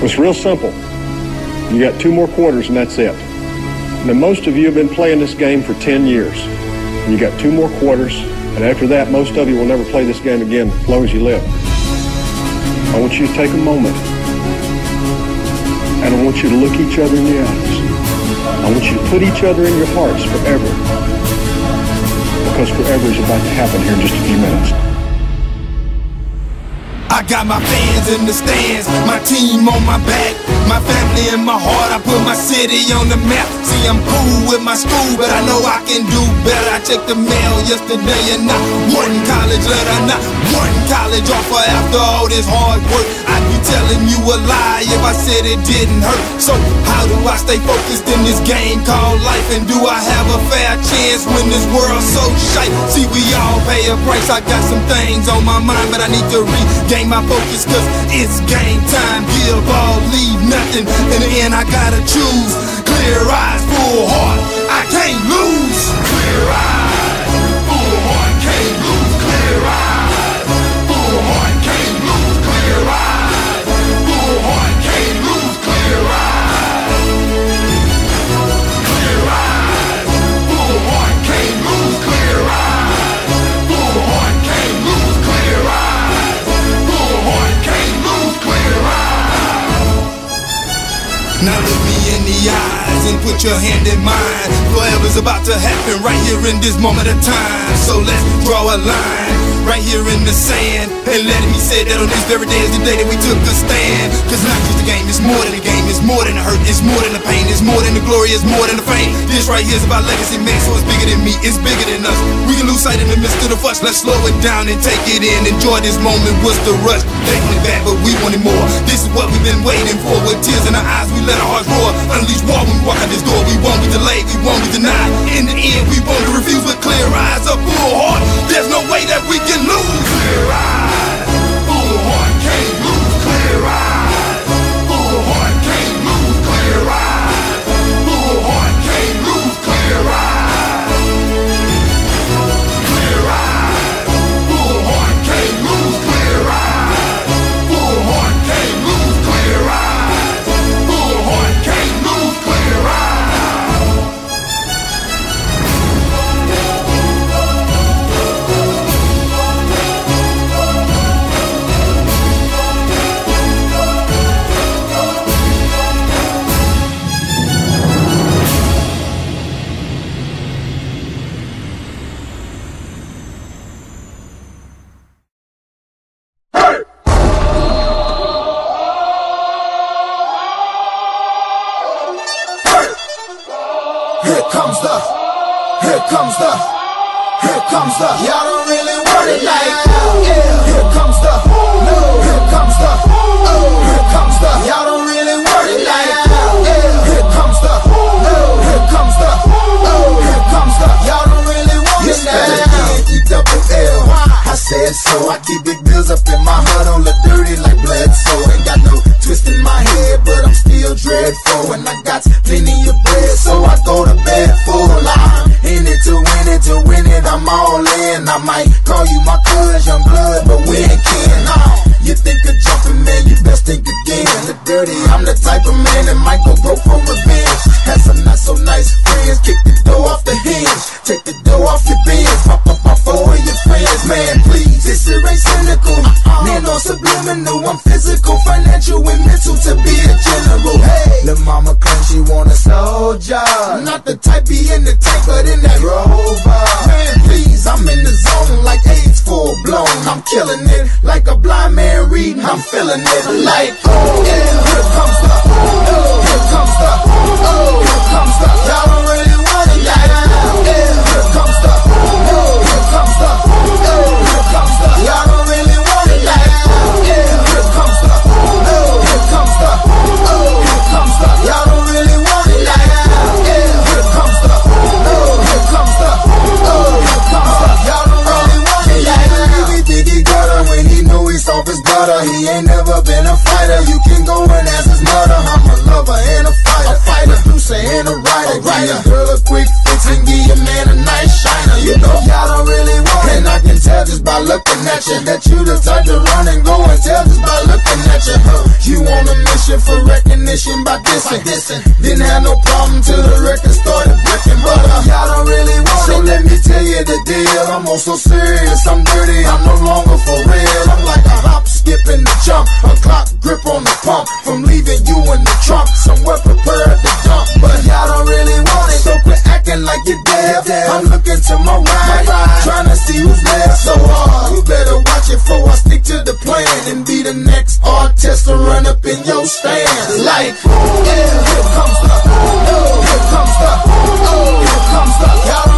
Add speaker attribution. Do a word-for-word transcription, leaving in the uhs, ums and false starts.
Speaker 1: It's real simple. You got two more quarters and that's it. Now, most of you have been playing this game for ten years. You got two more quarters, and after that, most of you will never play this game again as long as you live. I want you to take a moment, and I want you to look each other in the eyes. I want you to put each other in your hearts forever, because forever is about to happen here in just a few minutes.
Speaker 2: I got my fans in the stands, my team on my back, my family in my heart. I put my city on the map. See, I'm cool with my school, but I know I can do better. I checked the mail yesterday and not one college letter, not one college offer. After all this hard work, I'd be telling you a lie if I said it didn't hurt. So how do I stay focused in this game called life? And do I have a fair chance when this world's so shite? See, we all pay a price. I got some things on my mind, but I need to regain my focus, cause it's game time. Give all, leave nothing. In the end, I gotta choose. Clear eyes, full heart, I can't lose. Clear eyes, full heart, can't lose. Clear eyes, full heart, can't lose. Clear eyes, full heart, can't lose. Clear eyes, clear eyes, full heart, can't lose. Clear eyes, full heart, can't lose. Clear eyes, full heart, can't lose. Clear eyes. Now look me in the eyes and put your hand in mine. Forever's about to happen right here in this moment of time. So let's draw a line right here in the sand, and let me say that on this very day is the day that we took a stand. Cause not just a game, it's more than a game. It's more than the hurt, it's more than the pain. It's more than the glory, it's more than the fame. This right here is about legacy, man, so it's bigger than me, it's bigger than us. We can lose sight in the midst of the fuss. Let's slow it down and take it in. Enjoy this moment, what's the rush? They wanted bad, but we wanted more. This is what we've been waiting for. With tears in our eyes, we let our hearts roar. Unleash war when we walk out this door. We won't be delayed, we won't be denied. In the end, we won't be refused. With clear eyes, a full heart, there's no way that we can lose. Clear eyes, full heart, can't lose. Clear eyes, full heart, can't lose. Clear eyes, full heart, can't lose. Clear eyes, clear eyes, full heart, can't lose. Clear eyes, full heart, can't lose. Clear eyes, full heart, can't lose. Clear eyes.
Speaker 3: Here comes the, here comes the, here comes the, y'all don't really want it like that. Yeah. Here comes the, no, here comes the, oh, here comes the, y'all don't really want it like that. Yeah. Here comes the, no, here comes the, oh, here comes the, y'all don't really want it like that. E double L, I said so. I keep big bills up in my heart, on the dirty like blood, so ain't got no twist in my head, but I'm still dreadful, and I got plenty of bread, so I go to bed full. I'm in it to win it, to win it, I'm all in. I might call you my cuz, young blood, but we ain't kin. You think of jumping, man, you best think again. The dirty, I'm the type of man that might go broke for revenge. Had some not so nice friends, kick the door off the hinge, take the door off your bins, pop up my four of your friends. Man, please, this shit ain't cynical. Man, no subliminal, I'm physical, financial, and mental to be a general. Hey, lil' mama claims she want a soldier, not the type be in the tank, but in that Rover. Man, please, I'm in the zone like AIDS full blown. I'm killing it like a blind man reading. I'm feeling it like, oh, yeah. Here comes the, oh, here comes the, oh, here comes the, y'all don't really want it like that. Yeah. Here comes the, oh, here comes the, oh, here comes the, y'all don't really want it like that. Yeah. Here comes the, oh, here comes the, oh, here comes the, y'all don't really want it like that. Yeah. Here comes the, oh, here comes the, oh, here comes the, y'all don't really want it like that. He think he got her when he knew he soft as butter. He ain't never been a fighter. You can go and ask his mother. I'm a lover and a fighter, a fighter, producer and a writer. Give your girl a quick fix and give your man a nice shiner. You know y'all don't really want it, and I can tell just by looking at you that you the type to run and go and tell just by looking at you. Huh? You on a mission for dissing. Didn't have no problem till the record started breaking. But uh, y'all don't really want so it. So let me tell you the deal. I'm on so serious, I'm dirty, I'm no longer for real. I'm like a hop, skip, and a jump, a clock grip on the pump. From leaving you in the trunk, somewhere prepared to dump. But y'all don't really want it, so quit acting like you're dead. I'm looking to my right, trying to see who's left. So uh, you better watch it before I stick to the plan and be the next artist to run up in your stand. Like, yeah, here comes the, oh, here comes the, oh, here comes the, y'all